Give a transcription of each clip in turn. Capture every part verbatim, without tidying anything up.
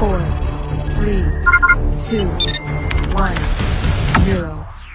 four, three, two, one, zero.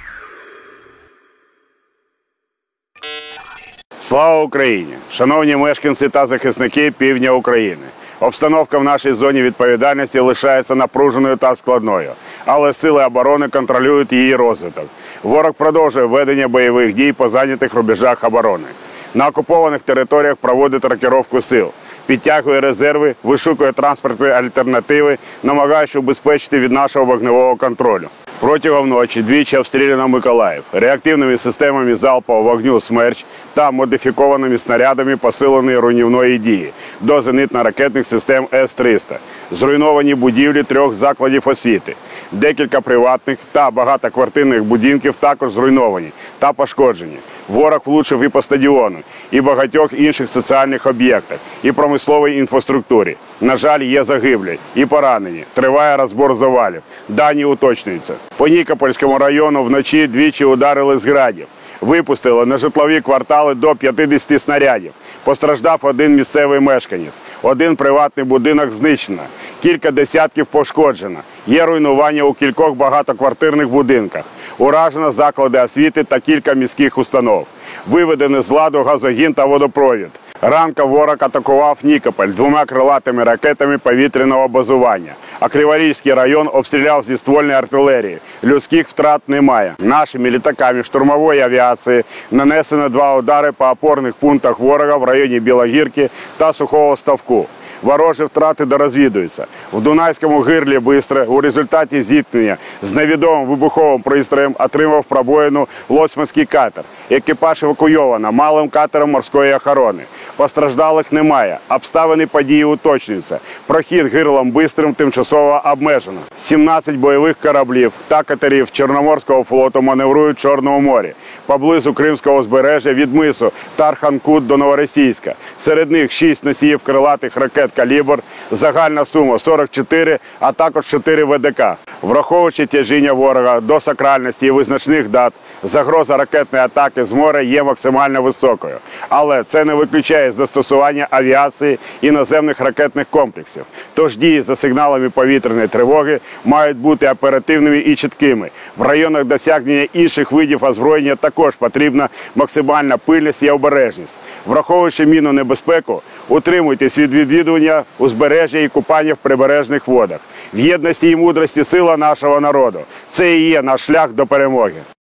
Слава Україні! Шановні мешканці та захисники півдня України! Обстановка в нашій зоні відповідальності лишається напруженою та складною, але сили оборони контролюють її розвиток. Ворог продовжує ведення бойових дій по зайнятих рубежах оборони. На окупованих територіях проводить рокировку сил, підтягує резерви, вишукує транспортні альтернативи, намагаючись убезпечити від нашого вогневого контролю. Протягом ночі двічі обстріляно Миколаїв реактивними системами залпового вогню «Смерч» та модифікованими снарядами посиленої руйнівної дії до зенитно-ракетних систем С триста. Зруйновані будівлі трьох закладів освіти. Декілька приватних та багатоквартирних будинків також зруйновані та пошкоджені. Ворог влучив і по стадіону, і багатьох інших соціальних об'єктах, і промисловій інфраструктурі. На жаль, є загиблі і поранені. Триває розбор завалів. Дані уточнюються. По Нікопольському району вночі двічі ударили з градів. Випустили на житлові квартали до п'ятдесят снарядів. Постраждав один місцевий мешканець. Один приватний будинок знищено. Кілька десятків пошкоджено. Є руйнування у кількох багатоквартирних будинках. Уражено заклади освіти та кілька міських установ. Виведені з ладу газогін та водопровід. Ранком ворог атакував Нікополь двома крилатими ракетами повітряного базування. А Криворізький район обстріляв зі ствольної артилерії. Людських втрат немає. Нашими літаками штурмової авіації нанесено два удари по опорних пунктах ворога в районі Білогірки та Сухого Ставку. Ворожі втрати дорозвідуються. В Дунайському гирлі Бистре у результаті зіткнення з невідомим вибуховим пристроєм отримав пробоїну лоцманський катер. Екіпаж евакуйовано малим катером морської охорони. Постраждалих немає. Обставини події уточнюються. Прохід гирлом Бистрим тимчасово обмежено. сімнадцять бойових кораблів та катерів Чорноморського флоту маневрують в Чорному морі, поблизу Кримського узбережжя від мису Тархан-Кут до Новоросійська. Серед них шість носіїв крилатих ракет «Калібр», загальна сума сорок чотири, а також чотири Ве Де Ка. Враховуючи тяжіння ворога до сакральності і визначних дат, загроза ракетної атаки з моря є максимально високою. Але це не виключає застосування авіації і наземних ракетних комплексів. Тож дії за сигналами повітряної тривоги мають бути оперативними і чіткими. В районах досягнення інших видів озброєння також потрібна максимальна пильність і обережність. Враховуючи мінну небезпеку, утримуйтесь від відвідування узбережжя і купання в прибережних водах. В єдності і мудрості сила нашого народу. Це і є наш шлях до перемоги.